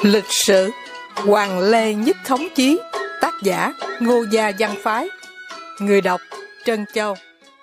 Lịch sử Hoàng Lê Nhất Thống Chí. Tác giả Ngô Gia Văn Phái. Người đọc Trân Châu.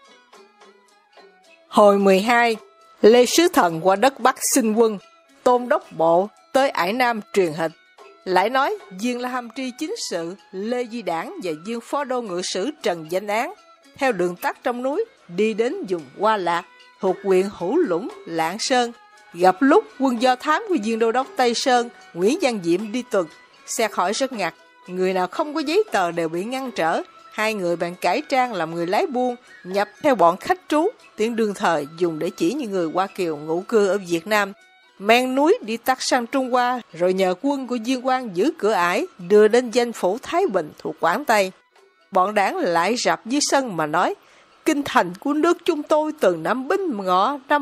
Hồi 12, Lê Sứ Thần qua đất Bắc xin quân. Tôn Đốc Bộ tới Ải Nam truyền hịch. Lại nói viên La Hàm Tri chính sự Lê Di Đảng và viên phó đô ngự sử Trần Danh Án theo đường tắt trong núi đi đến vùng Hoa Lạc thuộc huyện Hữu Lũng, Lạng Sơn. Gặp lúc quân do thám của viên đô đốc Tây Sơn Nguyễn Văn Diệm đi tuần, xe khỏi rất ngặt, người nào không có giấy tờ đều bị ngăn trở. Hai người bạn cải trang làm người lái buôn, nhập theo bọn khách trú, tiếng đương thời dùng để chỉ những người Hoa Kiều ngụ cư ở Việt Nam. Men núi đi tắt sang Trung Hoa, rồi nhờ quân của Diên Quang giữ cửa ải, đưa đến danh phủ Thái Bình thuộc Quảng Tây. Bọn đảng lại rạp dưới sân mà nói: kinh thành của nước chúng tôi từ năm Bính Ngọ năm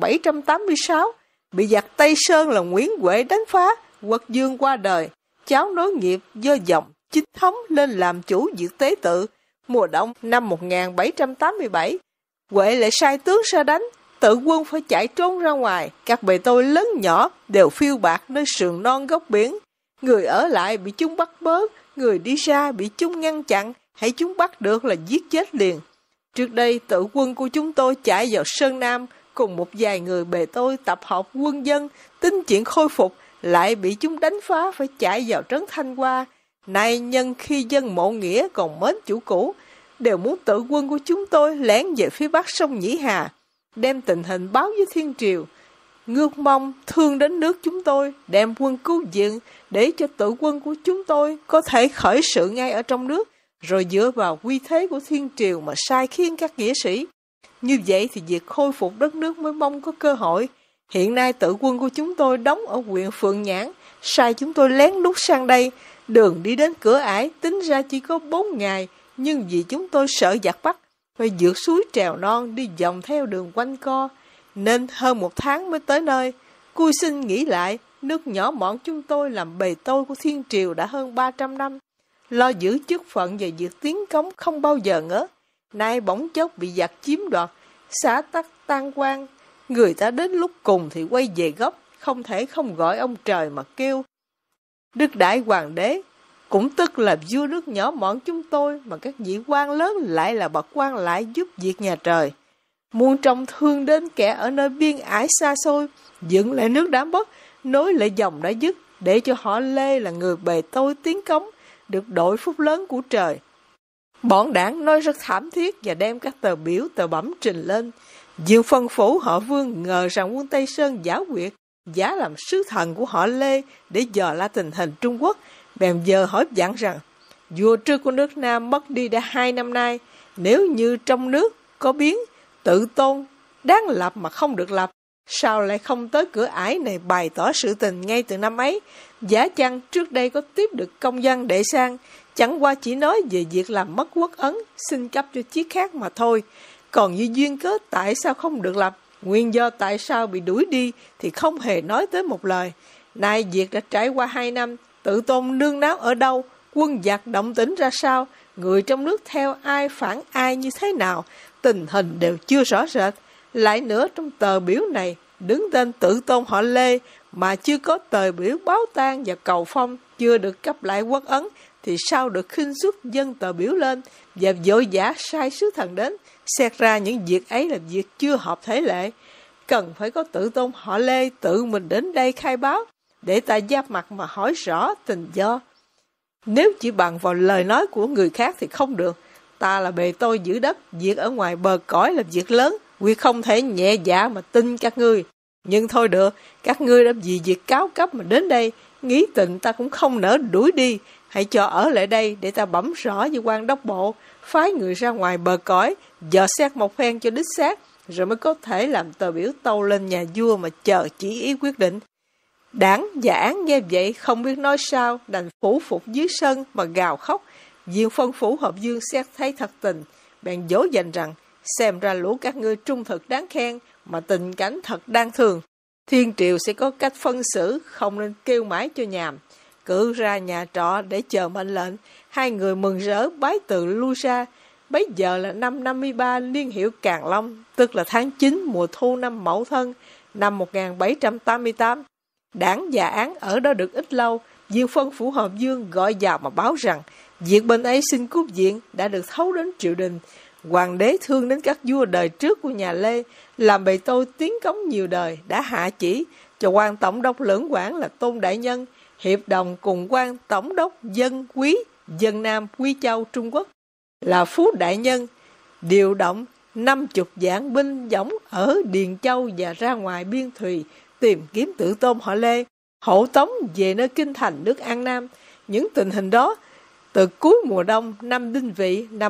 1786 bị giặc Tây Sơn là Nguyễn Huệ đánh phá. Quốc vương qua đời, cháu nối nghiệp do dòng chính thống lên làm chủ việc tế tự. Mùa đông năm 1787, Huệ lại sai tướng ra đánh, tự quân phải chạy trốn ra ngoài. Các bề tôi lớn nhỏ đều phiêu bạt nơi sườn non góc biển. Người ở lại bị chúng bắt bớ, người đi ra bị chúng ngăn chặn, hãy chúng bắt được là giết chết liền. Trước đây tự quân của chúng tôi chạy vào Sơn Nam, cùng một vài người bề tôi tập hợp quân dân, tính chuyện khôi phục, lại bị chúng đánh phá phải chạy vào trấn Thanh Hoa. Nay nhân khi dân Mộ Nghĩa còn mến chủ cũ, đều muốn tự quân của chúng tôi lẻn về phía bắc sông Nhĩ Hà, đem tình hình báo với thiên triều, ngước mong thương đến nước chúng tôi, đem quân cứu viện để cho tự quân của chúng tôi có thể khởi sự ngay ở trong nước, rồi dựa vào uy thế của thiên triều mà sai khiến các nghĩa sĩ. Như vậy thì việc khôi phục đất nước mới mong có cơ hội. Hiện nay tự quân của chúng tôi đóng ở huyện Phượng Nhãn, sai chúng tôi lén lút sang đây. Đường đi đến cửa ải tính ra chỉ có 4 ngày, nhưng vì chúng tôi sợ giặc bắt, phải vượt suối trèo non đi vòng theo đường quanh co, nên hơn 1 tháng mới tới nơi. Cui xin nghĩ lại, nước nhỏ mọn chúng tôi làm bề tôi của thiên triều đã hơn 300 năm, lo giữ chức phận và việc tiến cống không bao giờ ngớt. Nay bỗng chốc bị giặc chiếm đoạt, xã tắc tan quan, người ta đến lúc cùng thì quay về gốc, không thể không gọi ông trời mà kêu. Đức Đại Hoàng đế, cũng tức là vua nước nhỏ mọn chúng tôi, mà các vị quan lớn lại là bậc quan lại giúp việc nhà trời. Muôn trong thương đến kẻ ở nơi biên ải xa xôi, dựng lại nước đã mất, nối lại dòng đã dứt, để cho họ Lê là người bề tôi tiến cống, được đội phúc lớn của trời. Bọn đảng nói rất thảm thiết và đem các tờ biểu tờ bẩm trình lên. Dương phân phủ họ Vương ngờ rằng quân Tây Sơn giả quyệt, giả làm sứ thần của họ Lê để dò la tình hình Trung Quốc, bèn giờ hỏi dặn rằng: vua trước của nước Nam mất đi đã 2 năm nay, nếu như trong nước có biến, tự tôn đáng lập mà không được lập, sao lại không tới cửa ải này bày tỏ sự tình ngay từ năm ấy? Giả chăng trước đây có tiếp được công văn đệ sang, chẳng qua chỉ nói về việc làm mất quốc ấn, xin cấp cho chiếc khác mà thôi. Còn như duyên cớ tại sao không được lập, nguyên do tại sao bị đuổi đi thì không hề nói tới một lời. Nay việc đã trải qua 2 năm, tự tôn nương náu ở đâu, quân giặc động tĩnh ra sao, người trong nước theo ai phản ai như thế nào, tình hình đều chưa rõ rệt. Lại nữa, trong tờ biểu này đứng tên tự tôn họ Lê, mà chưa có tờ biểu báo tang và cầu phong, chưa được cấp lại quốc ấn, thì sao được khinh suất dân tờ biểu lên và vội vã sai sứ thần đến. Xét ra những việc ấy là việc chưa hợp thể lệ, cần phải có tự tôn họ Lê tự mình đến đây khai báo, để ta giáp mặt mà hỏi rõ tình do. Nếu chỉ bằng vào lời nói của người khác thì không được. Ta là bề tôi giữ đất, việc ở ngoài bờ cõi là việc lớn, quyết không thể nhẹ dạ mà tin các ngươi. Nhưng thôi được, các ngươi đã vì việc cáo cấp mà đến đây, nghĩ tình ta cũng không nỡ đuổi đi. Hãy cho ở lại đây để ta bẩm rõ với quan đốc bộ, phái người ra ngoài bờ cõi, dò xét một phen cho đích xác, rồi mới có thể làm tờ biểu tâu lên nhà vua mà chờ chỉ ý quyết định. Đảng và án nghe vậy không biết nói sao, đành phủ phục dưới sân mà gào khóc. Viên phân phủ hợp Dương xét thấy thật tình, bèn dỗ dành rằng: xem ra lũ các ngươi trung thực đáng khen, mà tình cảnh thật đáng thương. Thiên triều sẽ có cách phân xử, không nên kêu mãi cho nhàm. Cử ra nhà trọ để chờ mệnh lệnh. Hai người mừng rỡ bái từ lui ra. Bấy giờ là năm 53 niên hiệu Càn Long, tức là tháng 9 mùa thu năm Mậu Thân, năm 1788. Đảng và án ở đó được ít lâu, viên phân phủ Hòm Dương gọi vào mà báo rằng việc bên ấy xin cút viện đã được thấu đến triều đình. Hoàng đế thương đến các vua đời trước của nhà Lê, làm bề tôi tiến cống nhiều đời, đã hạ chỉ cho quan tổng đốc lưỡng quản là Tôn Đại Nhân hiệp đồng cùng quan tổng đốc dân quý dân Nam Quý Châu Trung Quốc là Phú Đại Nhân điều động 50 vạn binh võng ở Điền Châu và ra ngoài biên thùy tìm kiếm Tử Tôn họ Lê, hộ tống về nơi kinh thành nước An Nam. Những tình hình đó từ cuối mùa đông năm Đinh Vị năm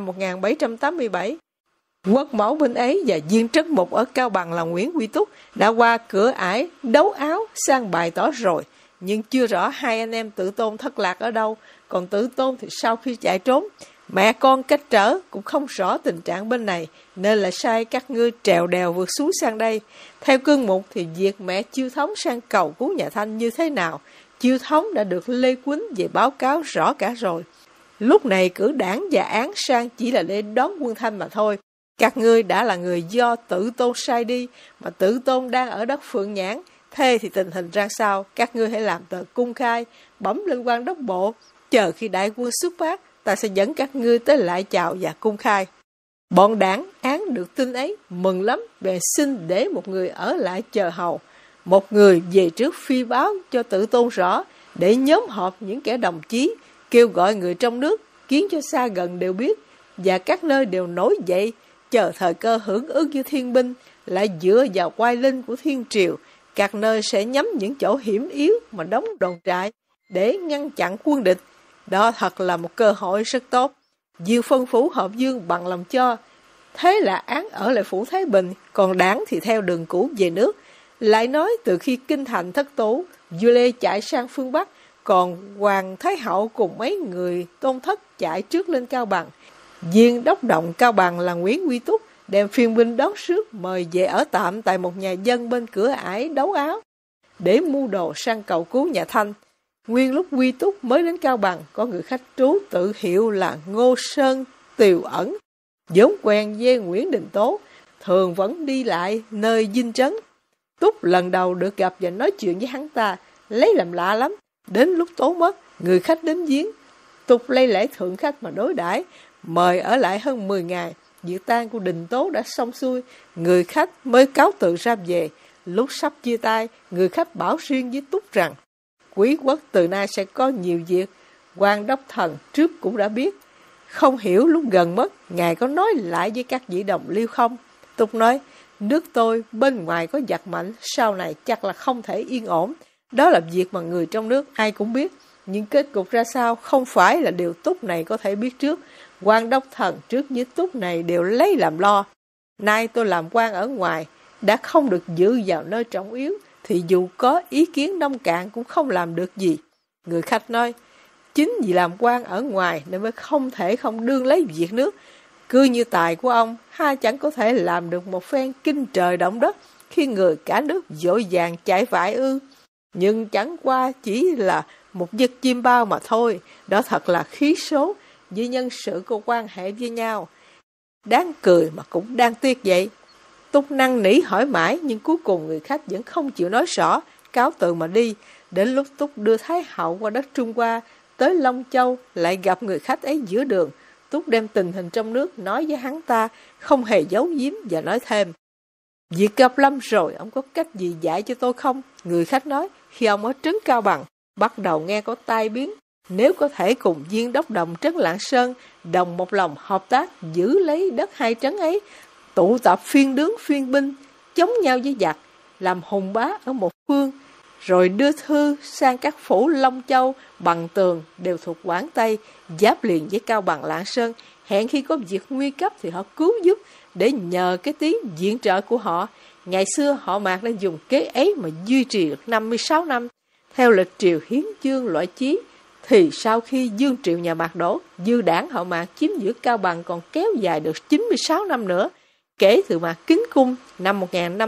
1787, quốc mẫu bên ấy và viên trấn mục ở Cao Bằng là Nguyễn Quy Túc đã qua cửa ải đấu áo sang bày tỏ rồi, nhưng chưa rõ hai anh em Tử Tôn thất lạc ở đâu. Còn Tử Tôn thì sau khi chạy trốn, mẹ con cách trở cũng không rõ tình trạng bên này, nên là sai các ngươi trèo đèo vượt suối sang đây. Theo cương mục thì việc mẹ Chiêu Thống sang cầu cứu nhà Thanh như thế nào, Chiêu Thống đã được Lê Quýnh về báo cáo rõ cả rồi. Lúc này cử đảng và án sang chỉ là để đón quân Thanh mà thôi. Các ngươi đã là người do Tử Tôn sai đi, mà Tử Tôn đang ở đất Phượng Nhãn. Thế thì tình hình ra sao, các ngươi hãy làm tờ cung khai, bấm lên quan đốc bộ. Chờ khi đại quân xuất phát, ta sẽ dẫn các ngươi tới lại chào và cung khai. Bọn đảng án được tin ấy, mừng lắm, bèn xin để một người ở lại chờ hầu. Một người về trước phi báo cho Tử Tôn rõ, để nhóm họp những kẻ đồng chí, kêu gọi người trong nước, khiến cho xa gần đều biết, và các nơi đều nổi dậy, chờ thời cơ hưởng ứng như thiên binh, lại dựa vào oai linh của thiên triều. Các nơi sẽ nhắm những chỗ hiểm yếu mà đóng đồn trại, để ngăn chặn quân địch. Đó thật là một cơ hội rất tốt. Viên phân phủ Hòm Dương bằng lòng cho. Thế là án ở lại phủ Thái Bình, còn đảng thì theo đường cũ về nước. Lại nói từ khi kinh thành thất tú, vua Lê chạy sang phương Bắc, còn Hoàng Thái Hậu cùng mấy người tôn thất chạy trước lên Cao Bằng. Viên đốc động Cao Bằng là Nguyễn Quy Túc đem phiên binh đón rước mời về ở tạm tại một nhà dân bên cửa ải đấu áo, để mua đồ sang cầu cứu nhà Thanh. Nguyên lúc Quy Túc mới đến Cao Bằng, có người khách trú tự hiệu là Ngô Sơn Tiều Ẩn, vốn quen với Nguyễn Đình Tố, thường vẫn đi lại nơi dinh trấn. Túc lần đầu được gặp và nói chuyện với hắn ta, lấy làm lạ lắm. Đến lúc Tố mất, người khách đến viếng, Túc lấy lễ thượng khách mà đối đãi, mời ở lại hơn 10 ngày. Việc tang của Đình Tố đã xong xuôi, người khách mới cáo từ ra về. Lúc sắp chia tay, người khách bảo riêng với Túc rằng Quý quốc từ nay sẽ có nhiều việc, quan đốc thần trước cũng đã biết. Không hiểu lúc gần mất, ngài có nói lại với các vị đồng liêu không? Túc nói, nước tôi bên ngoài có giặc mạnh, sau này chắc là không thể yên ổn. Đó là việc mà người trong nước ai cũng biết, nhưng kết cục ra sao không phải là điều Túc này có thể biết trước. Quan đốc thần trước với Túc này đều lấy làm lo. Nay tôi làm quan ở ngoài, đã không được giữ vào nơi trọng yếu, thì dù có ý kiến nông cạn cũng không làm được gì. Người khách nói, chính vì làm quan ở ngoài nên mới không thể không đương lấy việc nước. Cứ như tài của ông, chẳng có thể làm được một phen kinh trời động đất khi người cả nước vội vàng chạy vải ư. Nhưng chẳng qua chỉ là một giấc chim bao mà thôi. Đó thật là khí số với nhân sự có quan hệ với nhau. Đáng cười mà cũng đáng tiếc vậy. Túc năn nỉ hỏi mãi, nhưng cuối cùng người khách vẫn không chịu nói rõ, cáo từ mà đi. Đến lúc Túc đưa Thái Hậu qua đất Trung Hoa, tới Long Châu, lại gặp người khách ấy giữa đường. Túc đem tình hình trong nước nói với hắn ta, không hề giấu giếm và nói thêm. Việc gặp Lâm rồi, ông có cách gì dạy cho tôi không? Người khách nói, khi ông ở trấn Cao Bằng, bắt đầu nghe có tai biến. Nếu có thể cùng viên đốc đồng trấn Lạng Sơn, đồng một lòng hợp tác, giữ lấy đất hai trấn ấy, tụ tập phiên tướng phiên binh, chống nhau với giặc, làm hùng bá ở một phương, rồi đưa thư sang các phủ Long Châu, Bằng Tường đều thuộc Quảng Tây, giáp liền với Cao Bằng Lạng Sơn, hẹn khi có việc nguy cấp thì họ cứu giúp, để nhờ cái tiếng viện trợ của họ. Ngày xưa họ Mạc đã dùng kế ấy mà duy trì được 56 năm. Theo lịch triều hiến chương loại chí, thì sau khi Dương Triệu nhà Mạc đổ, dư đảng họ Mạc chiếm giữ Cao Bằng còn kéo dài được 96 năm nữa. Kể từ Mạc Kính Cung năm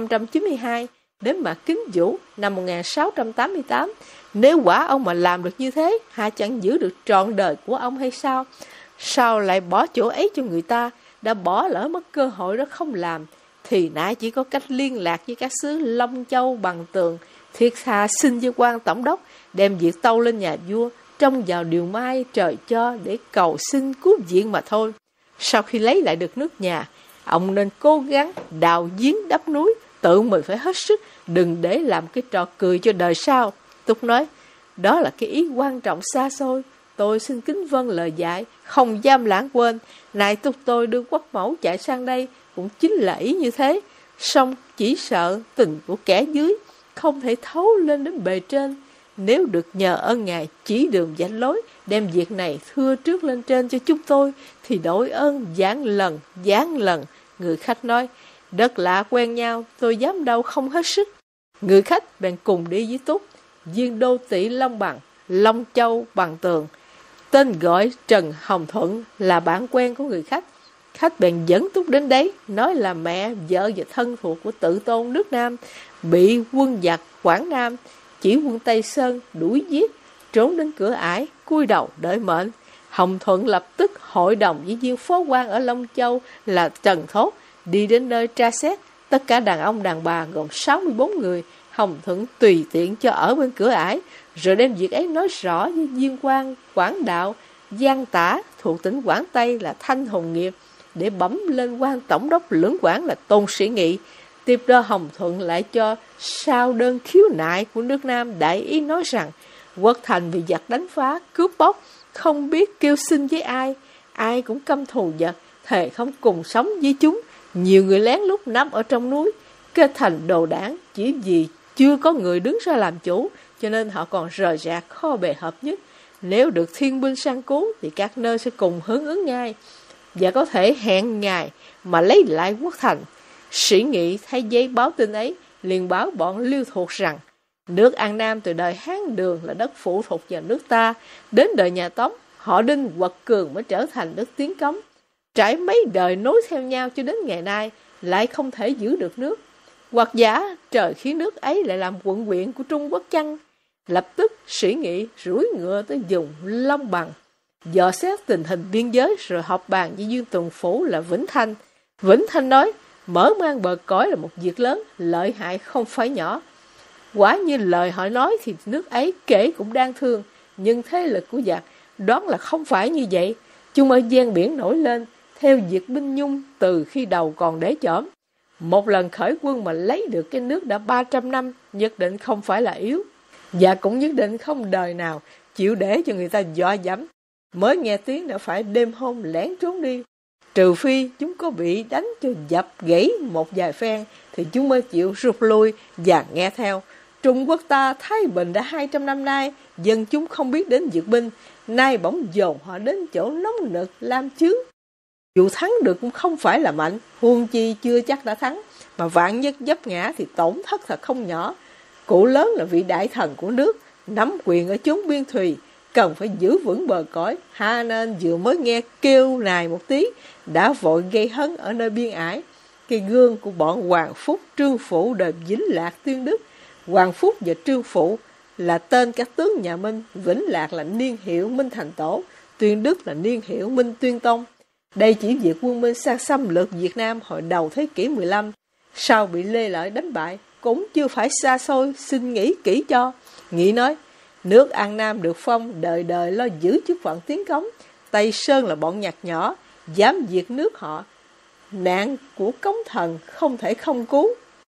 1592 đến Mạc Kính Vũ năm 1688, nếu quả ông mà làm được như thế, chẳng giữ được trọn đời của ông hay sao? Sao lại bỏ chỗ ấy cho người ta? Đã bỏ lỡ mất cơ hội đó không làm, thì nãy chỉ có cách liên lạc với các xứ Long Châu, Bằng Tường, Thiết tha xin với quan tổng đốc đem việc tâu lên nhà vua, trông vào điều mai trời cho để cầu xin cứu viện mà thôi. Sau khi lấy lại được nước nhà, ông nên cố gắng đào giếng đắp núi, tự mình phải hết sức, đừng để làm cái trò cười cho đời sau. Túc nói, đó là cái ý quan trọng xa xôi. Tôi xin kính vâng lời dạy, không dám lãng quên. Này Túc tôi đưa quốc mẫu chạy sang đây, cũng chính là ý như thế. Song chỉ sợ tình của kẻ dưới không thể thấu lên đến bề trên. Nếu được nhờ ơn Ngài chỉ đường dẫn lối, đem việc này thưa trước lên trên cho chúng tôi, thì đổi ơn giáng lần. Người khách nói, đất lạ quen nhau, tôi dám đâu không hết sức. Người khách bèn cùng đi với Túc, viên đô tỷ Long Bằng, Long Châu Bằng Tường. Tên gọi Trần Hồng Thuận là bạn quen của người khách. Khách bèn dẫn Túc đến đấy, nói là mẹ, vợ và thân thuộc của Tự Tôn nước Nam bị quân giặc Quảng Nam chỉ quân Tây Sơn đuổi giết, trốn đến cửa ải, cúi đầu đợi mệnh. Hồng Thuận lập tức hội đồng với viên phó quan ở Long Châu là Trần Thốt, đi đến nơi tra xét. Tất cả đàn ông đàn bà gồm 64 người. Hồng Thuận tùy tiện cho ở bên cửa ải, rồi đem việc ấy nói rõ với viên quan Quảng Đạo, Giang Tả thuộc tỉnh Quảng Tây là Thanh Hồng Nghiệp, để bẩm lên quan tổng đốc lưỡng Quảng là Tôn Sĩ Nghị. Tiếp đó Hồng Thuận lại cho sao đơn khiếu nại của nước Nam, đại ý nói rằng quốc thành bị giặc đánh phá, cướp bóc, không biết kêu xin với ai, ai cũng căm thù giặc, thề không cùng sống với chúng. Nhiều người lén lút nấp ở trong núi, kết thành đồ đảng, chỉ vì chưa có người đứng ra làm chủ, cho nên họ còn rời rạc kho bè hợp nhất. Nếu được thiên binh sang cứu thì các nơi sẽ cùng hướng ứng ngay, và có thể hẹn ngày mà lấy lại quốc thành. Sĩ Nghị thấy giấy báo tin ấy, liền báo bọn Liêu Thuộc rằng nước An Nam từ đời Hán Đường là đất phụ thuộc vào nước ta, đến đời nhà Tống, họ Đinh Quật Cường mới trở thành đất Tiến Cống. Trải mấy đời nối theo nhau cho đến ngày nay, lại không thể giữ được nước. Hoặc giả trời khiến nước ấy lại làm quận huyện của Trung Quốc chăng? Lập tức Sĩ Nghị rủi ngựa tới vùng Long Bằng, dò xét tình hình biên giới, rồi họp bàn với Dương Tuần Phủ là Vĩnh Thanh. Vĩnh Thanh nói, mở mang bờ cõi là một việc lớn, lợi hại không phải nhỏ. Quả như lời họ nói thì nước ấy kể cũng đang thương, nhưng thế lực của giặc đoán là không phải như vậy. Chúng ở gian biển nổi lên, theo việc binh nhung từ khi đầu còn để chỏm. Một lần khởi quân mà lấy được cái nước đã 300 năm, nhất định không phải là yếu. Và cũng nhất định không đời nào chịu để cho người ta dọa dẫm. Mới nghe tiếng đã phải đêm hôm lén trốn đi. Trừ phi chúng có bị đánh cho dập gãy một vài phen, thì chúng mới chịu rút lui và nghe theo. Trung Quốc ta thái bình đã 200 năm nay, dân chúng không biết đến dược binh, nay bỗng dồn họ đến chỗ nóng nực lam chướng. Dù thắng được cũng không phải là mạnh, huống chi chưa chắc đã thắng, mà vạn nhất vấp ngã thì tổn thất thật không nhỏ. Cụ lớn là vị đại thần của nước, nắm quyền ở chốn biên thùy, cần phải giữ vững bờ cõi, ha nên vừa mới nghe kêu nài một tí, đã vội gây hấn ở nơi biên ải. Cái gương của bọn Hoàng Phúc, Trương Phụ đời Vĩnh Lạc Tuyên Đức. Hoàng Phúc và Trương Phụ là tên các tướng nhà Minh, Vĩnh Lạc là niên hiệu Minh Thành Tổ, Tuyên Đức là niên hiệu Minh Tuyên Tông. Đây chỉ việc quân Minh sang xâm lược Việt Nam hồi đầu thế kỷ 15, sau bị Lê Lợi đánh bại, cũng chưa phải xa xôi, xin nghĩ kỹ cho. Nghị nói, nước An Nam được phong, đời đời lo giữ chức phận Tiến Cống. Tây Sơn là bọn nhặt nhỏ, dám diệt nước họ. Nạn của Cống Thần không thể không cứu,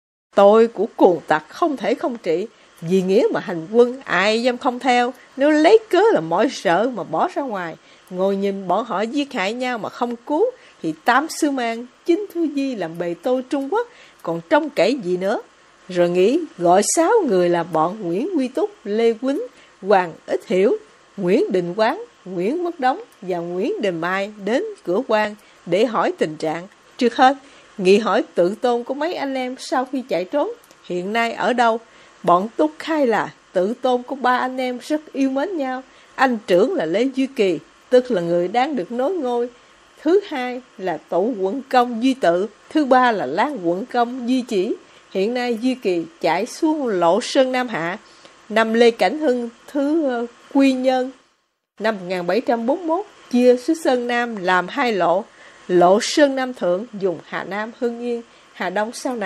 tội của cuồng tặc không thể không trị. Vì nghĩa mà hành quân, ai dám không theo. Nếu lấy cớ là mỏi sợ mà bỏ ra ngoài, ngồi nhìn bọn họ giết hại nhau mà không cứu, thì Tám Sư Mang, Chính Thư Di làm bề tôi Trung Quốc, còn trông cậy gì nữa. Rồi nghĩ gọi 6 người là bọn Nguyễn Quy Túc, Lê Quýnh, Hoàng Ích Hiểu, Nguyễn Đình Quán, Nguyễn Quốc Đống và Nguyễn Đình Mai đến cửa quan để hỏi tình trạng. Trước hết, Nghị hỏi Tự Tôn có mấy anh em sau khi chạy trốn, hiện nay ở đâu. Bọn Túc khai là Tự Tôn có 3 anh em rất yêu mến nhau. Anh trưởng là Lê Duy Kỳ, tức là người đang được nối ngôi. Thứ hai là Tụ Quận Công Duy Tự, thứ ba là Lan Quận Công Duy Chỉ. Hiện nay Duy Kỳ chạy xuống lộ Sơn Nam Hạ. Năm Lê Cảnh Hưng thứ Quy Nhân năm 1741 chia xứ Sơn Nam làm 2 lộ. Lộ Sơn Nam Thượng dùng Hà Nam Hưng Yên, Hà Đông sau này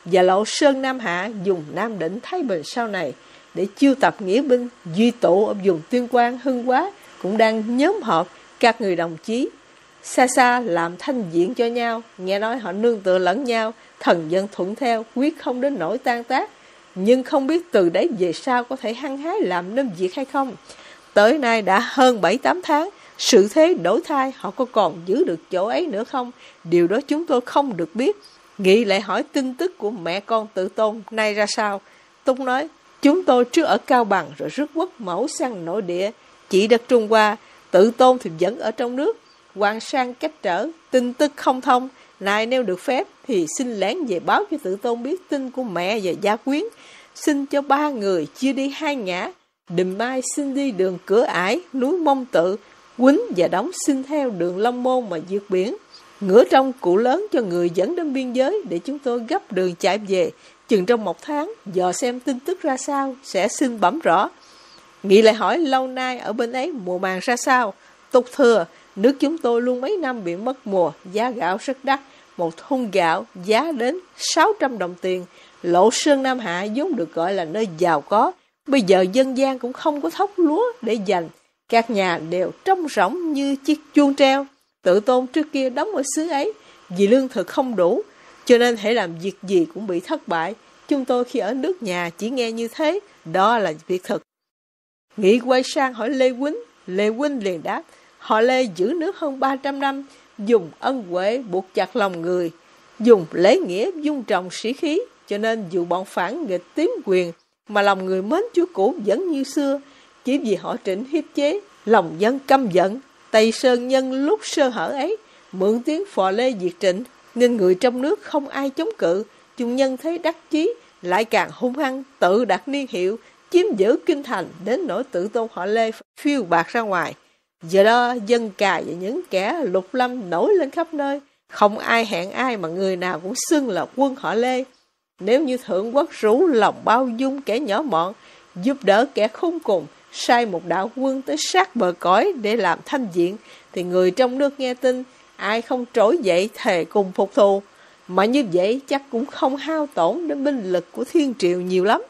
và Lộ Sơn Nam Hạ dùng Nam Định Thái Bình sau này để chiêu tập nghĩa binh. Duy Tụ ở vùng Tuyên Quang Hưng Hóa cũng đang nhóm họp các người đồng chí, xa xa làm thanh diện cho nhau. Nghe nói họ nương tựa lẫn nhau, thần dân thuận theo, quyết không đến nỗi tan tác. Nhưng không biết từ đấy về sau có thể hăng hái làm nên việc hay không. Tới nay đã hơn 7-8 tháng, sự thế đổi thay, họ có còn giữ được chỗ ấy nữa không? Điều đó chúng tôi không được biết. Nghị lại hỏi tin tức của mẹ con Tự Tôn nay ra sao. Túc nói, chúng tôi trước ở Cao Bằng rồi rước quốc mẫu sang nội địa, chỉ đất Trung Hoa. Tự Tôn thì vẫn ở trong nước. Hoàng sang cách trở, tin tức không thông. Nay nếu được phép thì xin lén về báo cho Tự Tôn biết tin của mẹ và gia quyến. Xin cho 3 người chia đi 2 ngã. Đùm Mai xin đi đường Cửa Ải, núi Mông Tự. Quýnh và Đóng xin theo đường Long Môn mà vượt biển. Ngửa trong cụ lớn cho người dẫn đến biên giới để chúng tôi gấp đường chạy về. Chừng trong 1 tháng, dò xem tin tức ra sao, sẽ xin bẩm rõ. Nghị lại hỏi lâu nay ở bên ấy mùa màng ra sao. Túc thưa, nước chúng tôi luôn mấy năm bị mất mùa, giá gạo rất đắt. 1 thùng gạo giá đến 600 đồng tiền. Lộ Sơn Nam Hạ vốn được gọi là nơi giàu có. Bây giờ dân gian cũng không có thóc lúa để dành. Các nhà đều trống rỗng như chiếc chuông treo. Tự Tôn trước kia đóng ở xứ ấy vì lương thực không đủ, cho nên hễ làm việc gì cũng bị thất bại. Chúng tôi khi ở nước nhà chỉ nghe như thế, đó là việc thực. Nghị quay sang hỏi Lê Quýnh. Lê Quýnh liền đáp, họ Lê giữ nước hơn 300 năm, dùng ân huệ buộc chặt lòng người, dùng lễ nghĩa dung trồng sĩ khí, cho nên dù bọn phản nghịch tiếm quyền mà lòng người mến Chúa cũ vẫn như xưa. Chỉ vì họ Trịnh hiếp chế, lòng dân căm giận. Tây Sơn nhân lúc sơ hở ấy mượn tiếng phò Lê diệt Trịnh, nên người trong nước không ai chống cự. Chúng nhân thấy đắc chí lại càng hung hăng, tự đặt niên hiệu, chiếm giữ kinh thành, đến nỗi Tự Tôn họ Lê phiêu bạt ra ngoài. Giờ đó dân cài và những kẻ lục lâm nổi lên khắp nơi, không ai hẹn ai mà người nào cũng xưng là quân họ Lê. Nếu như thượng quốc rủ lòng bao dung kẻ nhỏ mọn, giúp đỡ kẻ khốn cùng, sai một đạo quân tới sát bờ cõi để làm thanh diện, thì người trong nước nghe tin, ai không trỗi dậy thề cùng phục thù. Mà như vậy chắc cũng không hao tổn đến binh lực của thiên triều nhiều lắm.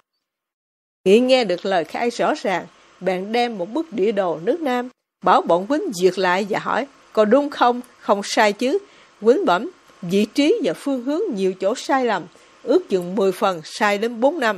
Nghị nghe được lời khai rõ ràng, bèn đem một bức địa đồ nước Nam, bảo bọn Quýnh duyệt lại và hỏi, có đúng không? Không sai chứ? Quýnh bẩm, vị trí và phương hướng nhiều chỗ sai lầm, ước chừng 10 phần sai đến 4 năm.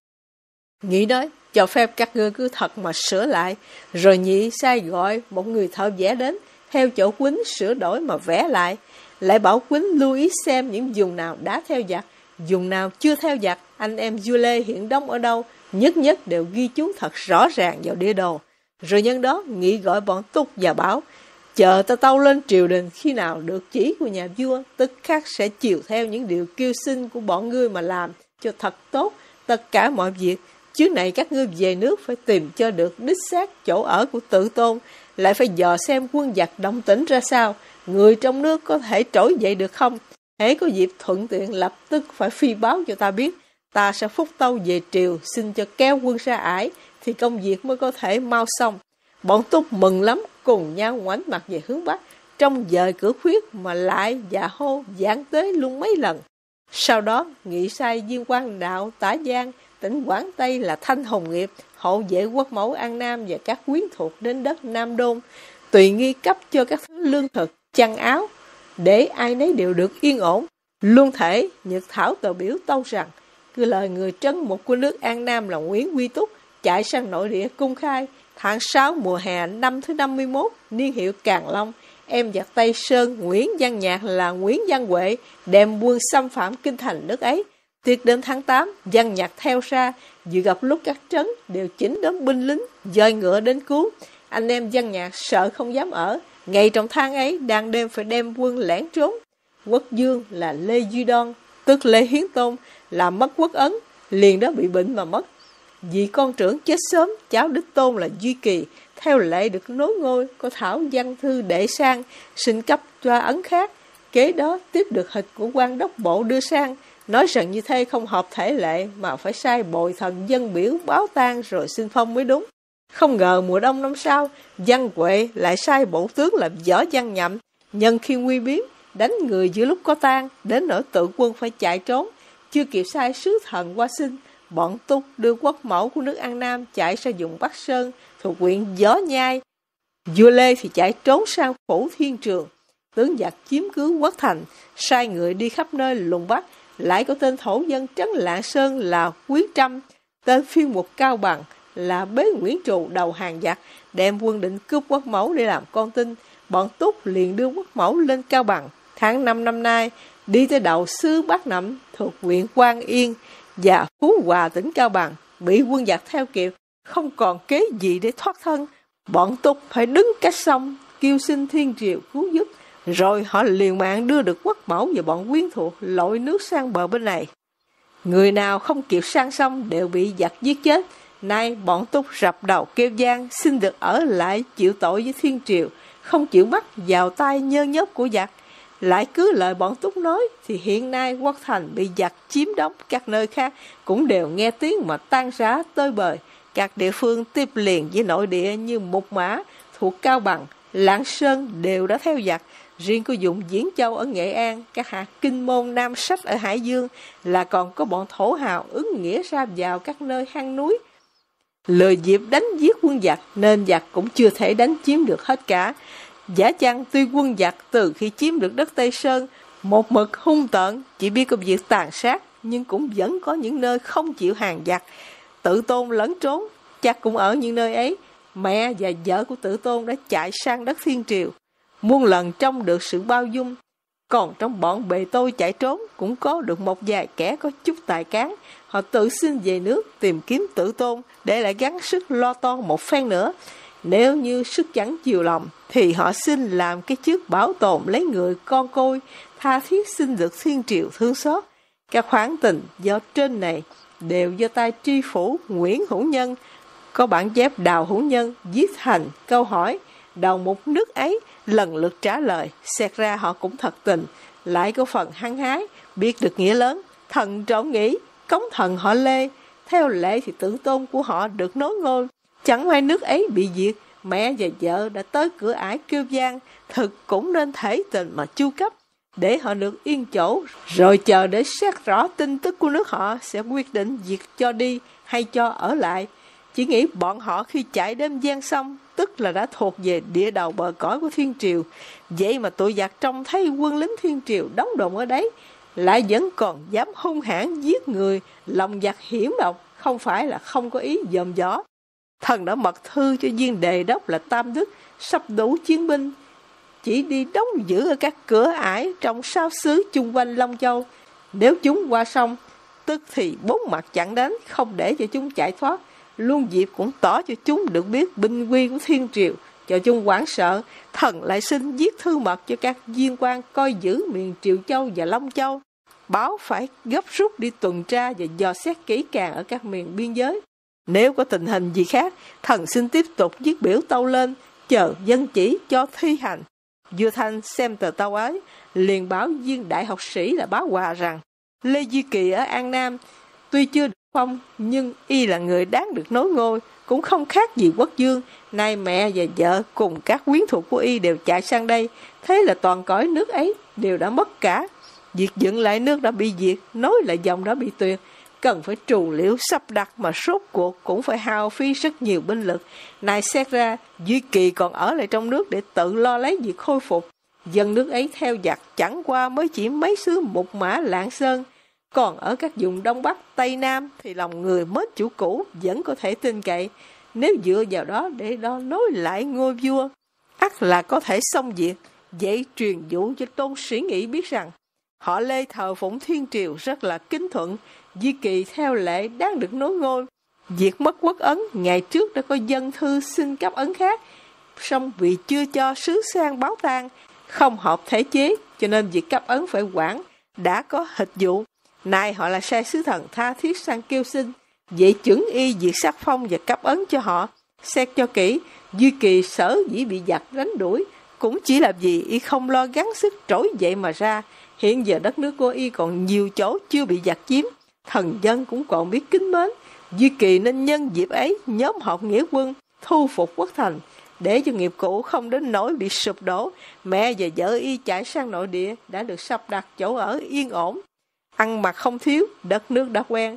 Nghị nói, cho phép các ngươi cứ thật mà sửa lại. Rồi Nhị sai gọi một người thợ vẽ đến, theo chỗ Quýnh sửa đổi mà vẽ lại. Lại bảo Quýnh lưu ý xem những vùng nào đã theo giặc, vùng nào chưa theo giặc, anh em Du Lê hiện đóng ở đâu, nhất nhất đều ghi chú thật rõ ràng vào địa đồ. Rồi nhân đó Nghị gọi bọn Túc và bảo, chờ ta tâu lên triều đình, khi nào được chỉ của nhà vua, tức khắc sẽ chiều theo những điều kêu xin của bọn ngươi mà làm cho thật tốt tất cả mọi việc. Chứ này các ngươi về nước phải tìm cho được đích xác chỗ ở của Tự Tôn, lại phải dò xem quân giặc động tĩnh ra sao, người trong nước có thể trỗi dậy được không. Hễ có dịp thuận tiện lập tức phải phi báo cho ta biết, ta sẽ phúc tâu về triều, xin cho kéo quân ra Ải, thì công việc mới có thể mau xong. Bọn Túc mừng lắm, cùng nhau ngoảnh mặt về hướng Bắc, trong dời cửa khuyết mà lại và hô giảng tế luôn mấy lần. Sau đó Nghị sai viên quan đạo Tả Giang, tỉnh Quảng Tây là Thanh Hồng Nghiệp, hộ vệ quốc mẫu An Nam và các quyến thuộc đến đất Nam Đôn, tùy nghi cấp cho các thứ lương thực, chăn áo, để ai nấy đều được yên ổn. Luôn thể Nhật Thảo tờ biểu tâu rằng, cứ lời người trấn một của nước An Nam là Nguyễn Quy Túc chạy sang nội địa cung khai, tháng 6 mùa hè năm thứ 51, niên hiệu Càn Long, em giặc Tây Sơn Nguyễn Văn Nhạc là Nguyễn Văn Huệ đem quân xâm phạm kinh thành nước ấy. Tiệc đến tháng 8, Văn Nhạc theo ra, vừa gặp lúc các trấn đều chỉnh đón binh lính, dời ngựa đến cứu. Anh em Văn Nhạc sợ không dám ở, ngay trong tháng ấy đang đêm phải đem quân lẻn trốn. Quốc dương là Lê Duy Đoan, tức Lê Hiến Tôn, làm mất quốc ấn, liền đó bị bệnh mà mất. Vì con trưởng chết sớm, cháu đích tôn là Duy Kỳ, theo lệ được nối ngôi, có thảo văn thư đệ sang, xin cấp cho ấn khác. Kế đó tiếp được hịch của quan đốc bộ đưa sang, nói rằng như thế không hợp thể lệ mà phải sai bồi thần dân biểu báo tang rồi xin phong mới đúng. Không ngờ mùa đông năm sau, Văn Huệ lại sai bộ tướng là Võ Văn Nhậm, nhân khi nguy biến, đánh người giữa lúc có tang, đến nỗi tự quân phải chạy trốn. Chưa kịp sai sứ thần qua xin, bọn Túc đưa quốc mẫu của nước An Nam chạy ra vùng Bắc Sơn thuộc huyện Võ Nhai. Vua Lê thì chạy trốn sang phủ Thiên Trường. Tướng giặc chiếm cứ quốc thành, sai người đi khắp nơi lùng bắt. Lại có tên thổ dân trấn Lạng Sơn là Quý Trâm, tên phiên mục Cao Bằng là Bế Nguyễn Trù đầu hàng giặc, đem quân định cướp quốc mẫu để làm con tin. Bọn Túc liền đưa quốc mẫu lên Cao Bằng. Tháng 5 năm nay, đi tới đầu xứ Bắc Nậm thuộc huyện Quang Yên và Phú Hòa tỉnh Cao Bằng, bị quân giặc theo kịp, không còn kế gì để thoát thân. Bọn Túc phải đứng cách sông kêu xin Thiên Triều cứu giúp, rồi họ liều mạng đưa được quốc mẫu và bọn quyến thuộc lội nước sang bờ bên này. Người nào không kịp sang sông đều bị giặc giết chết. Nay bọn Túc rập đầu kêu gian xin được ở lại chịu tội với Thiên Triều, không chịu bắt vào tay nhơ nhớp của giặc. Lại cứ lời bọn Túc nói thì hiện nay quốc thành bị giặc chiếm đóng, các nơi khác cũng đều nghe tiếng mà tan rã tơi bời. Các địa phương tiếp liền với nội địa như Mục Mã thuộc Cao Bằng, Lạng Sơn đều đã theo giặc. Riêng có vùng Diễn Châu ở Nghệ An, các hạt Kinh Môn, Nam Sách ở Hải Dương là còn có bọn thổ hào ứng nghĩa ra vào các nơi hang núi. Lời dịp đánh giết quân giặc nên giặc cũng chưa thể đánh chiếm được hết cả. Giả chăng tuy quân giặc từ khi chiếm được đất Tây Sơn, một mực hung tợn, chỉ biết công việc tàn sát, nhưng cũng vẫn có những nơi không chịu hàng giặc. Tự Tôn lẫn trốn, chắc cũng ở những nơi ấy. Mẹ và vợ của Tự Tôn đã chạy sang đất Thiên Triều, muôn lần trông được sự bao dung. Còn trong bọn bề tôi chạy trốn cũng có được một vài kẻ có chút tài cán. Họ tự xin về nước tìm kiếm Tự Tôn để lại gắng sức lo toan một phen nữa. Nếu như sức chẳng chiều lòng thì họ xin làm cái chức bảo tồn lấy người con côi, tha thiết xin được Thiên Triều thương xót. Các khoản tình do trên này đều do tay tri phủ Nguyễn Hữu Nhân. Có bản chép Đào Hữu Nhân viết thành câu hỏi, đầu mục nước ấy lần lượt trả lời. Xét ra họ cũng thật tình, lại có phần hăng hái, biết được nghĩa lớn. Thần trọng nghĩ cống thần họ Lê, theo lệ thì Tự Tôn của họ được nối ngôi. Chẳng may nước ấy bị diệt, mẹ và vợ đã tới cửa ải kêu gian, thực cũng nên thể tình mà chu cấp, để họ được yên chỗ, rồi chờ để xét rõ tin tức của nước họ sẽ quyết định việc cho đi hay cho ở lại. Chỉ nghĩ bọn họ khi chạy đêm gian xong, tức là đã thuộc về địa đầu bờ cõi của Thiên Triều. Vậy mà tụi giặc trông thấy quân lính Thiên Triều đóng đồn ở đấy, lại vẫn còn dám hung hãn giết người, lòng giặc hiểm độc, không phải là không có ý dòm gió. Thần đã mật thư cho viên đề đốc là Tam Đức, sắp đủ chiến binh, chỉ đi đóng giữ ở các cửa ải trong 6 xứ chung quanh Long Châu. Nếu chúng qua sông, tức thì 4 mặt chặn đánh, không để cho chúng chạy thoát. Luôn dịp cũng tỏ cho chúng được biết binh quy của Thiên Triều, cho chúng hoảng sợ. Thần lại xin viết thư mật cho các viên quan coi giữ miền Triệu Châu và Long Châu, báo phải gấp rút đi tuần tra và dò xét kỹ càng ở các miền biên giới. Nếu có tình hình gì khác, thần xin tiếp tục viết biểu tâu lên, chờ dân chỉ cho thi hành. Vua Thanh xem tờ tâu ấy, liền báo viên đại học sĩ là Bá Hòa rằng Lê Duy Kỳ ở An Nam tuy chưa được phong, nhưng y là người đáng được nối ngôi, cũng không khác gì quốc vương. Nay mẹ và vợ cùng các quyến thuộc của y đều chạy sang đây, thế là toàn cõi nước ấy đều đã mất cả. Việc dựng lại nước đã bị diệt, nối lại dòng đã bị tuyệt, cần phải trù liễu sắp đặt mà sốt cuộc cũng phải hao phí rất nhiều binh lực. Nay xét ra, Duy Kỳ còn ở lại trong nước để tự lo lấy việc khôi phục. Dân nước ấy theo giặc chẳng qua mới chỉ mấy xứ Mục Mã, Lạng Sơn. Còn ở các vùng Đông Bắc, Tây Nam thì lòng người mến chủ cũ vẫn có thể tin cậy. Nếu dựa vào đó để đo nối lại ngôi vua, ắt là có thể xong việc. Vậy truyền dụ cho Tôn Sĩ Nghị biết rằng họ Lê thờ phụng Thiên Triều rất là kính thuận, Duy Kỳ theo lệ đáng được nối ngôi. Việc mất quốc ấn, ngày trước đã có dân thư xin cấp ấn khác, song vì chưa cho sứ sang báo tang, không hợp thể chế, cho nên việc cấp ấn phải quản, đã có hịch dụ. Nay họ là sai sứ thần tha thiết sang kêu xin, vậy chuẩn y việc sắc phong và cấp ấn cho họ. Xét cho kỹ, Duy Kỳ sở dĩ bị giặc đánh đuổi, cũng chỉ là vì y không lo gắng sức trỗi dậy mà ra. Hiện giờ đất nước của y còn nhiều chỗ chưa bị giặc chiếm, thần dân cũng còn biết kính mến. Duy Kỳ nên nhân dịp ấy nhóm họp nghĩa quân, thu phục quốc thành, để cho nghiệp cũ không đến nỗi bị sụp đổ. Mẹ và vợ y chạy sang nội địa đã được sắp đặt chỗ ở yên ổn. ăn mặc không thiếu, đất nước đã quen.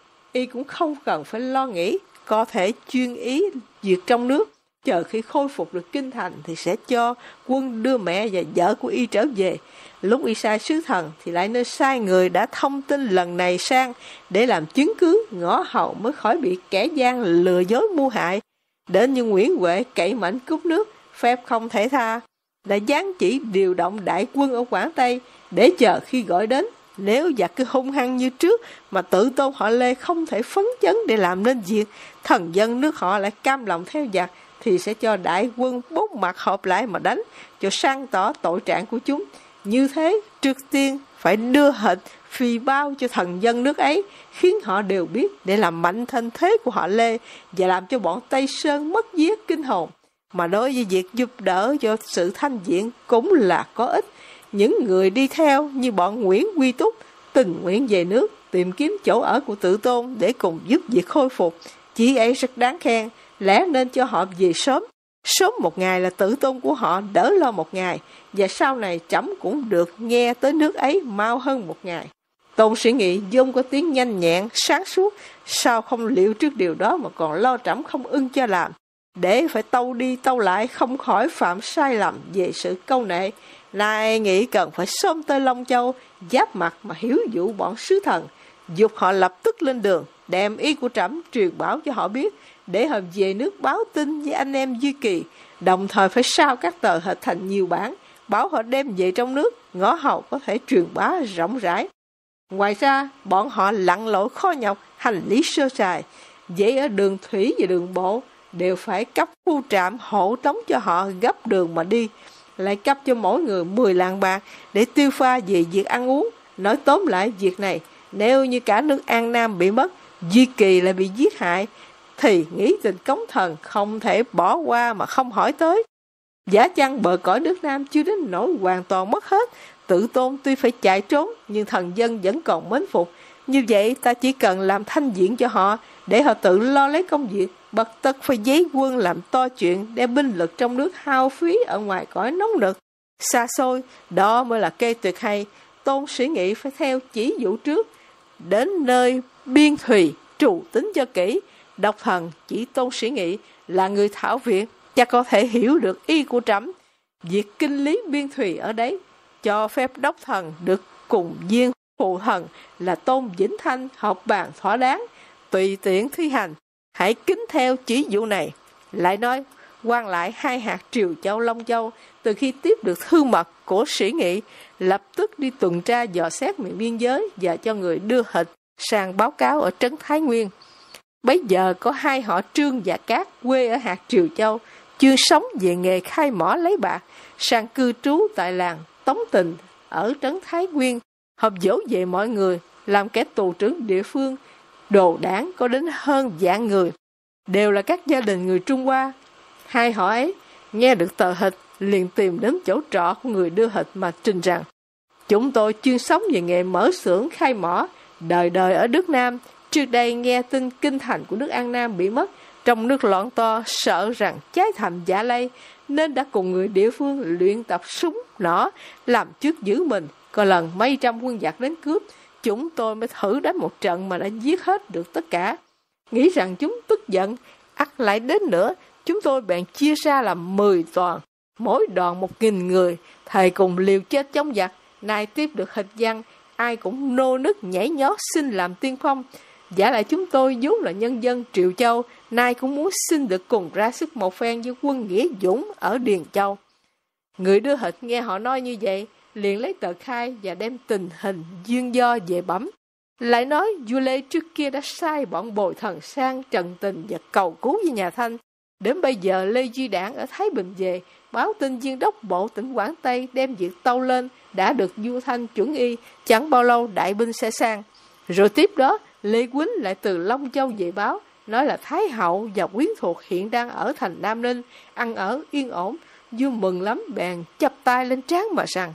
Y cũng không cần phải lo nghĩ, có thể chuyên ý việc trong nước. Chờ khi khôi phục được kinh thành thì sẽ cho quân đưa mẹ và vợ của Y trở về. Lúc Y sai sứ thần thì lại nên sai người đã thông tin lần này sang để làm chứng cứ, ngõ hầu mới khỏi bị kẻ gian lừa dối mưu hại. Đến như Nguyễn Huệ cậy mạnh cướp nước, phép không thể tha, đã giáng chỉ điều động đại quân ở Quảng Tây để chờ khi gọi đến. Nếu giặc cứ hung hăng như trước mà tự tôn họ Lê không thể phấn chấn để làm nên việc, thần dân nước họ lại cam lòng theo giặc, thì sẽ cho đại quân bốn mặt hợp lại mà đánh, cho sáng tỏ tội trạng của chúng. Như thế, trước tiên phải đưa hịch phì bao cho thần dân nước ấy, khiến họ đều biết để làm mạnh thanh thế của họ Lê và làm cho bọn Tây Sơn mất vía kinh hồn. Mà đối với việc giúp đỡ cho sự thanh diện cũng là có ích. Những người đi theo như bọn Nguyễn Quy Túc tình nguyện về nước tìm kiếm chỗ ở của Tự Tôn để cùng giúp việc khôi phục, chỉ ấy rất đáng khen. Lẽ nên cho họ về sớm. Sớm một ngày là Tự Tôn của họ đỡ lo một ngày, và sau này trẫm cũng được nghe tới nước ấy mau hơn một ngày. Tôn Sĩ Nghị vốn có tiếng nhanh nhẹn, sáng suốt, sao không liệu trước điều đó mà còn lo trẫm không ưng cho làm, để phải tâu đi tâu lại không khỏi phạm sai lầm về sự câu nệ. Nay nghĩ cần phải sớm tới Long Châu, giáp mặt mà hiếu dụ bọn sứ thần, dục họ lập tức lên đường, đem ý của trẫm truyền bảo cho họ biết, để họ về nước báo tin với anh em Duy Kỳ, đồng thời phải sao các tờ hịch thành nhiều bản, bảo họ đem về trong nước, ngõ hầu có thể truyền bá rộng rãi. Ngoài ra, bọn họ lặn lội khó nhọc, hành lý sơ sài, vậy ở đường thủy và đường bộ, đều phải cấp khu trạm hộ tống cho họ gấp đường mà đi, lại cấp cho mỗi người 10 lạng bạc để tiêu pha về việc ăn uống. Nói tóm lại việc này, nếu như cả nước An Nam bị mất, Duy Kỳ lại bị giết hại, thì nghĩ tình cống thần không thể bỏ qua mà không hỏi tới. Giả chăng bờ cõi nước Nam chưa đến nỗi hoàn toàn mất hết, Tự Tôn tuy phải chạy trốn, nhưng thần dân vẫn còn mến phục. Như vậy ta chỉ cần làm thanh diện cho họ, để họ tự lo lấy công việc, bật tất phải giấy quân làm to chuyện, đem binh lực trong nước hao phí ở ngoài cõi nóng nực xa xôi. Đó mới là cây tuyệt hay. Tôn Sĩ Nghị phải theo chỉ dụ trước, đến nơi biên thùy trù tính cho kỹ. Độc thần chỉ Tôn Sĩ Nghị là người thảo viện, chắc có thể hiểu được ý của trẫm. Việc kinh lý biên thùy ở đấy, cho phép đốc thần được cùng viên phụ thần là Tôn Vĩnh Thanh họp bàn thỏa đáng, tùy tiện thi hành. Hãy kính theo chỉ dụ này. Lại nói, quan lại hai hạt Triều Châu Long Châu, từ khi tiếp được thư mật của Sĩ Nghị, lập tức đi tuần tra dò xét miền biên giới và cho người đưa hịch sang báo cáo ở trấn Thái Nguyên. Bấy giờ có hai họ Trương và Cát quê ở hạt Triều Châu, chuyên sống về nghề khai mỏ lấy bạc, sang cư trú tại làng Tống Tình ở trấn Thái Nguyên, họp dỗ về mọi người, làm kẻ tù trưởng địa phương. Đồ đảng có đến hơn vạn người, đều là các gia đình người Trung Hoa. Hai họ ấy nghe được tờ hịch liền tìm đến chỗ trọ của người đưa hịch mà trình rằng: chúng tôi chuyên sống về nghề mở xưởng khai mỏ, đời đời ở nước Nam. Trước đây nghe tin kinh thành của nước An Nam bị mất, trong nước loạn to, sợ rằng cháy thành Dạ Lây, nên đã cùng người địa phương luyện tập súng nỏ, làm trước giữ mình. Có lần mấy trăm quân giặc đến cướp, chúng tôi mới thử đánh một trận mà đã giết hết được tất cả. Nghĩ rằng chúng tức giận, ắt lại đến nữa, chúng tôi bèn chia ra làm 10 đoàn, mỗi đoàn 1000 người, thầy cùng liều chết chống giặc. Nay tiếp được hịch văn, ai cũng nô nức nhảy nhót xin làm tiên phong. Giả lại chúng tôi vốn là nhân dân Triệu Châu, nay cũng muốn xin được cùng ra sức một phen với quân Nghĩa Dũng ở Điền Châu. Người đưa hịch nghe họ nói như vậy, liền lấy tờ khai và đem tình hình duyên do về bẩm. Lại nói vua Lê trước kia đã sai bọn bồi thần sang trần tình và cầu cứu với nhà Thanh. Đến bây giờ Lê Duy Đảng ở Thái Bình về, báo tin viên đốc bộ tỉnh Quảng Tây đem việc tâu lên, đã được vua Thanh chuẩn y, chẳng bao lâu đại binh sẽ sang. Rồi tiếp đó Lê Quýnh lại từ Long Châu về báo, nói là Thái hậu và quyến thuộc hiện đang ở thành Nam Ninh, ăn ở yên ổn. Vua mừng lắm, bèn chắp tay lên trán mà rằng: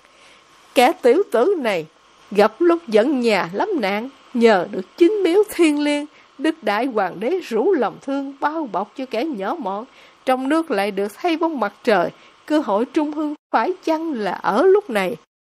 kẻ tiểu tử này gặp lúc dẫn nhà lắm nạn, nhờ được chính miếu thiên liêng, đức đại hoàng đế rủ lòng thương bao bọc cho kẻ nhỏ mọn, trong nước lại được thấy bóng mặt trời, cơ hội trung hưng phải chăng là ở lúc này.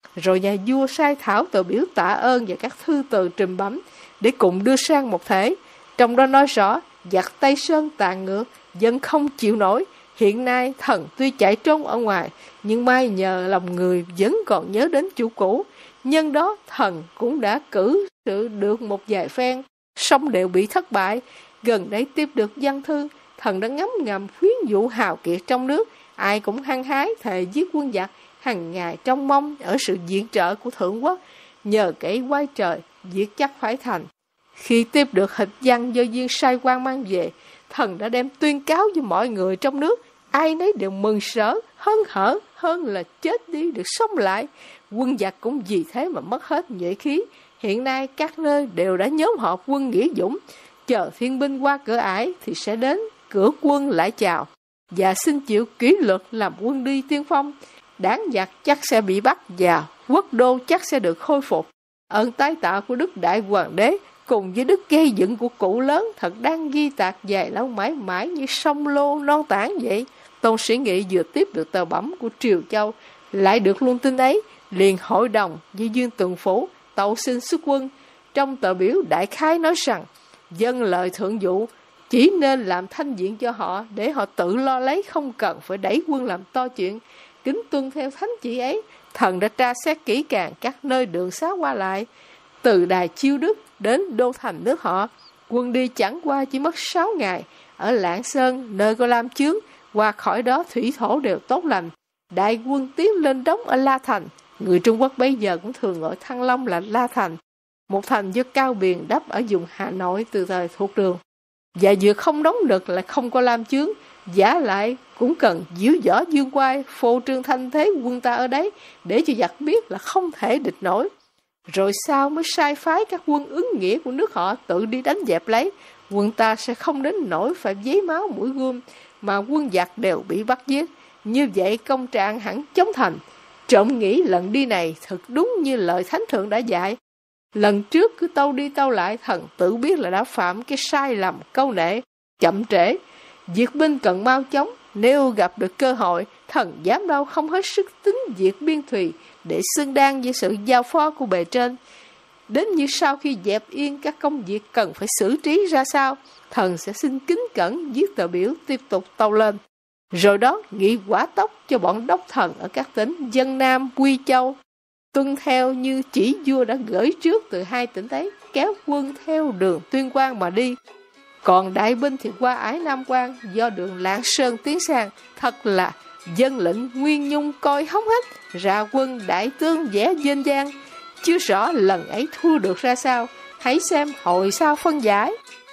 Rồi nhà vua sai thảo tờ biểu tạ ơn và các thư từ trình bẩm để cùng đưa sang một thể. Trong đó nói rõ, giặc Tây Sơn tàn ngược, dân không chịu nổi. Hiện nay thần tuy chạy trốn ở ngoài, nhưng may nhờ lòng người vẫn còn nhớ đến chủ cũ. Nhân đó thần cũng đã cử sự được một vài phen, song đều bị thất bại. Gần đây tiếp được văn thư, thần đã ngấm ngầm khuyến dụ hào kiệt trong nước, ai cũng hăng hái thề giết quân giặc, hằng ngày trông mong ở sự viện trợ của thượng quốc. Nhờ kẻ quay trời, việc chắc phải thành. Khi tiếp được hịch văn do viên sai quan mang về, thần đã đem tuyên cáo với mọi người trong nước, ai nấy đều mừng rỡ, hớn hở hơn là chết đi được sống lại. Quân giặc cũng vì thế mà mất hết nhuệ khí. Hiện nay các nơi đều đã nhóm họp quân nghĩa dũng, chờ thiên binh qua cửa ải thì sẽ đến cửa quân lại chào và xin chịu kỷ luật làm quân đi tiên phong. Đảng giặc chắc sẽ bị bắt và quốc đô chắc sẽ được khôi phục. Ơn tái tạo của Đức Đại Hoàng đế cùng với đức gây dựng của cụ lớn thật đang ghi tạc dài lâu mãi mãi như sông lô non tảng vậy. Tôn Sĩ Nghị vừa tiếp được tờ bẩm của Triều Châu, lại được luôn tin ấy, liền hội đồng với Dương Tường Phủ tâu xin xuất quân. Trong tờ biểu đại khái nói rằng, dân lời thượng dụ, chỉ nên làm thanh diện cho họ để họ tự lo lấy, không cần phải đẩy quân làm to chuyện. Kính tuân theo thánh chỉ ấy, thần đã tra xét kỹ càng các nơi đường xá qua lại, từ đài Chiêu Đức đến đô thành nước họ. Quân đi chẳng qua chỉ mất 6 ngày, ở Lạng Sơn nơi có lam chướng, qua khỏi đó thủy thổ đều tốt lành. Đại quân tiến lên đóng ở La Thành, người Trung Quốc bây giờ cũng thường gọi Thăng Long là La Thành, một thành do Cao Biền đắp ở vùng Hà Nội từ thời thuộc Đường. Và vừa không đóng được lại không có lam chướng, giả lại cũng cần diễu võ dương quai, phô trương thanh thế quân ta ở đấy, để cho giặc biết là không thể địch nổi. Rồi sau mới sai phái các quân ứng nghĩa của nước họ tự đi đánh dẹp lấy. Quân ta sẽ không đến nỗi phải giấy máu mũi gươm, mà quân giặc đều bị bắt giết. Như vậy công trạng hẳn chống thành. Trộm nghĩ lần đi này thật đúng như lời Thánh Thượng đã dạy. Lần trước cứ tâu đi tâu lại, thần tự biết là đã phạm cái sai lầm câu nệ, chậm trễ. Diệt binh cần mau chóng, nếu gặp được cơ hội, thần dám đâu không hết sức tính diệt biên thùy để xứng đáng với sự giao phó của bề trên. Đến như sau khi dẹp yên các công việc cần phải xử trí ra sao, thần sẽ xin kính cẩn viết tờ biểu tiếp tục tâu lên. Rồi đó nghị quả tốc cho bọn đốc thần ở các tỉnh Vân Nam, Quy Châu, tuân theo như chỉ vua đã gửi trước từ 2 tỉnh ấy, kéo quân theo đường Tuyên Quang mà đi. Còn đại binh thì qua ải Nam Quang, do đường Lạng Sơn tiến sang. Thật là dân lệnh Nguyên Nhung coi hóng hách, ra quân đại tướng vẽ dên dang. Chưa rõ lần ấy thua được ra sao, hãy xem hồi sau phân giải.